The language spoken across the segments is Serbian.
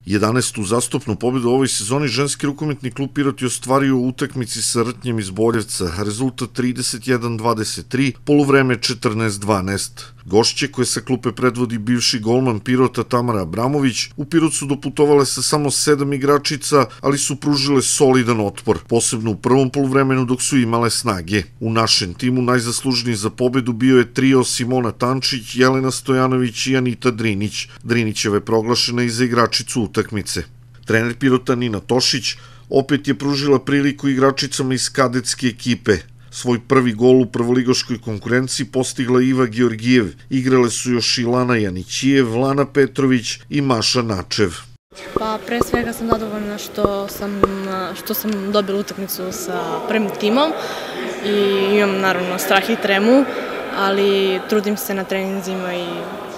11. uzastopnu pobedu u ovoj sezoni ženski rukometni klub Pirot je ostvario u utakmici sa Rtnjem iz Boljevca, rezultat 31-23, poluvreme 14-12. Gošće, koje sa klupe predvodi bivši golman Pirota Tamara Abramović, u Pirot su doputovale sa samo 7 igračica, ali su pružile solidan otpor, posebno u prvom poluvremenu dok su imale snage. U našem timu najzaslužniji za pobedu bio je trio Simona Tančić, Jelena Stojanović i Anita Drinić. Drinićeva je proglašena i za igračicu utakmice. Trener Pirota Nina Tošić opet je pružila priliku igračicama iz kadetske ekipe. Svoj prvi gol u prvoligaškoj konkurenciji postigla Iva Georgijev. Igrale su još i Lana Janićijev, Lana Petrović i Maša Načev. Pa pre svega sam zadovoljna što sam dobila utakmicu sa prvim timom i imam naravno strah i tremu, ali trudim se na treninzima i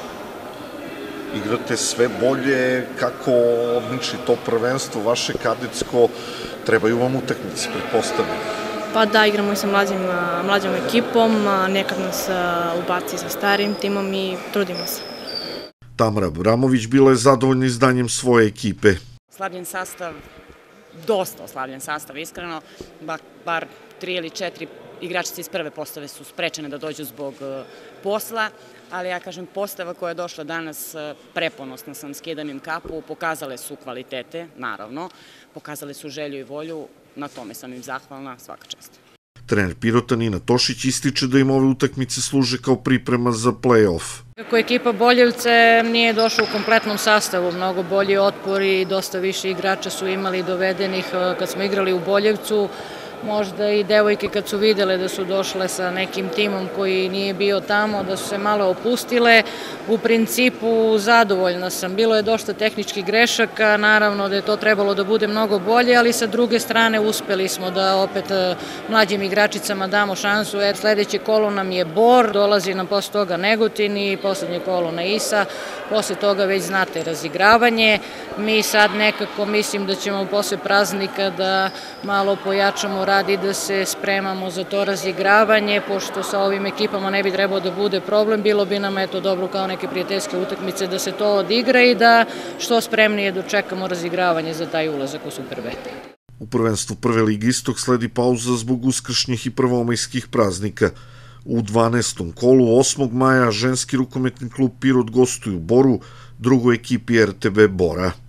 igrate sve bolje, kako odmiči to prvenstvo vaše kadetsko, trebaju vam utakmice, pretpostavljam. Pa da, igramo i sa mlađom ekipom, nekad nas ubaci sa starim timom i trudimo se. Tamara Abramović bila je zadovoljna izdanjem svoje ekipe. Oslabljen sastav, dosta oslabljen sastav, iskreno, bar 3 ili 4 igračice iz prve postave su sprečene da dođu zbog posla, ali ja kažem, postava koja je došla danas, preponosna sam, skidam im kapu, pokazale su kvalitete, naravno, pokazale su želju i volju, na tome sam im zahvalna, svaka čast. Trener Pirota Nina Tošić ističe da im ove utakmice služe kao priprema za play-off. Kako ekipa Boljevce nije došla u kompletnom sastavu, mnogo bolji otpor i dosta više igrača su imali dovedenih kad smo igrali u Boljevcu. Možda i devojke kad su videle da su došle sa nekim timom koji nije bio tamo, da su se malo opustile. U principu zadovoljna sam. Bilo je dosta tehničkih grešaka, naravno da je to trebalo da bude mnogo bolje, ali sa druge strane uspeli smo da opet mlađim igračicama damo šansu. Sledeće kolo nam je Bor, dolazi nam posle toga Negotin i poslednje kolo na Isa. Posle toga već znate razigravanje. Mi sad nekako mislim da ćemo posle praznika da malo pojačamo rad i da se spremamo za to razigravanje, pošto sa ovim ekipama ne bi trebao da bude problem, bilo bi nam eto dobro kao neke prijateljske utakmice da se to odigra i da što spremnije dočekamo razigravanje za taj ulazak u Super B. U prvenstvu Prve lige Istok sledi pauza zbog uskršnjih i prvomajskih praznika. U 12. kolu 8. maja ženski rukometni klub Pirot gostuje u Boru, drugoj ekipi RTB Bora.